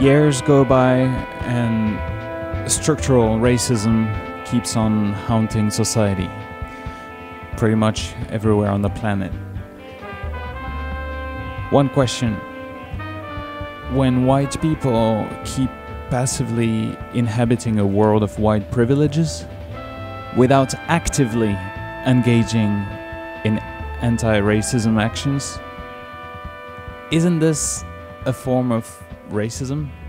Years go by and structural racism keeps on haunting society, pretty much everywhere on the planet. One question: when white people keep passively inhabiting a world of white privileges without actively engaging in anti-racism actions, isn't this a form of racism?